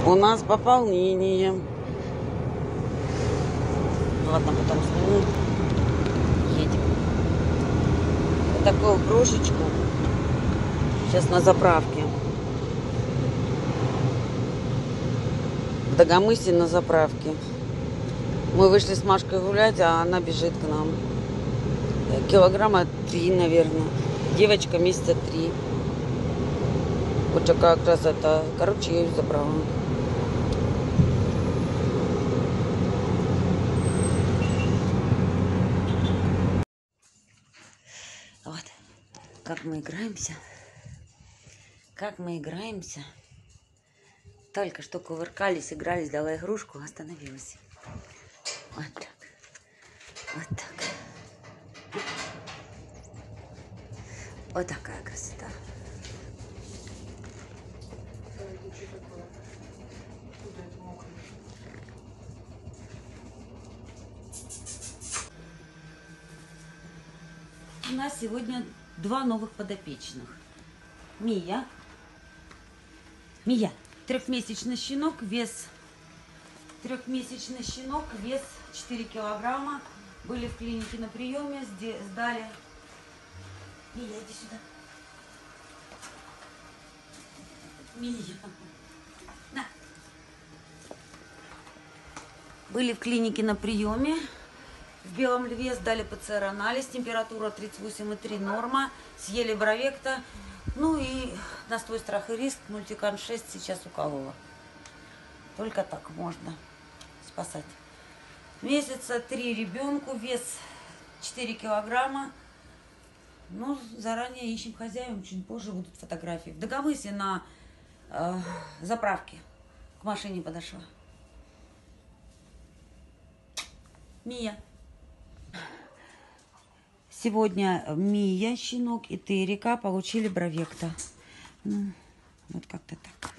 У нас пополнение. Ладно, потом сниму. Едем. Вот такую кружечку. Сейчас на заправке. В Дагомысе на заправке. Мы вышли с Машкой гулять, а она бежит к нам. Килограмма 3, наверное. Девочка месяца 3. Вот такая красота. Короче, я ее забрала. Вот. Как мы играемся. Как мы играемся. Только что кувыркались, игрались, дала игрушку, остановилась. Вот так. Вот так. Вот такая красота. У нас сегодня 2 новых подопечных. Мия. Мия. Трехмесячный щенок, вес 4 килограмма. Были в клинике на приеме, сдали. Мия, иди сюда. Мия. На. Были в клинике на приеме. В Белом Льве сдали ПЦР-анализ. Температура 38,3 норма. Съели Бровекта. Ну и на свой страх и риск мультикан 6 сейчас уколола. Только так можно спасать. Месяца 3 ребенку, вес 4 килограмма. Ну, заранее ищем хозяев, чуть позже будут фотографии. В Дагомысе на заправке к машине подошла. Мия. Сегодня Мия, щенок, и Терика получили Бровекта. Ну, вот как-то так.